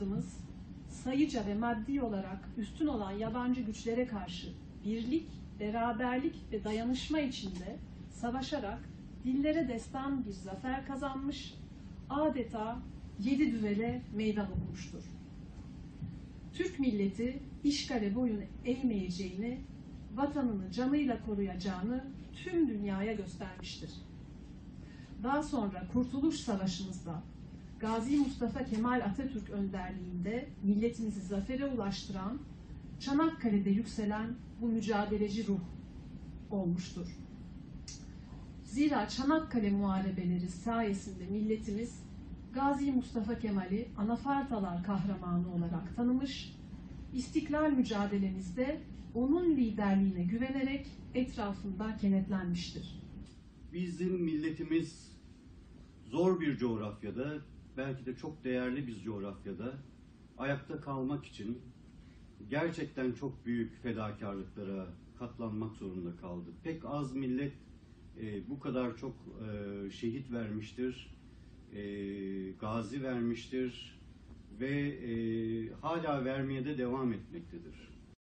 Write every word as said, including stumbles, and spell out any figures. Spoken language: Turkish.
ecdadımız sayıca ve maddi olarak üstün olan yabancı güçlere karşı birlik, beraberlik ve dayanışma içinde savaşarak dillere destan bir zafer kazanmış, adeta yedi düvele meydan okumuştur. Türk milleti işgale boyun eğmeyeceğini, vatanını canıyla koruyacağını tüm dünyaya göstermiştir. Daha sonra Kurtuluş Savaşı'mızda Gazi Mustafa Kemal Atatürk önderliğinde milletimizi zafere ulaştıran, Çanakkale'de yükselen bu mücadeleci ruh olmuştur. Zira Çanakkale muharebeleri sayesinde milletimiz Gazi Mustafa Kemal'i anafartalar kahramanı olarak tanımış, İstiklal mücadelemizde onun liderliğine güvenerek etrafında kenetlenmiştir. Bizim milletimiz zor bir coğrafyada, belki de çok değerli bir coğrafyada ayakta kalmak için gerçekten çok büyük fedakarlıklara katlanmak zorunda kaldı. Pek az millet e, bu kadar çok e, şehit vermiştir, e, gazi vermiştir ve e, hala vermeye de devam etmektedir.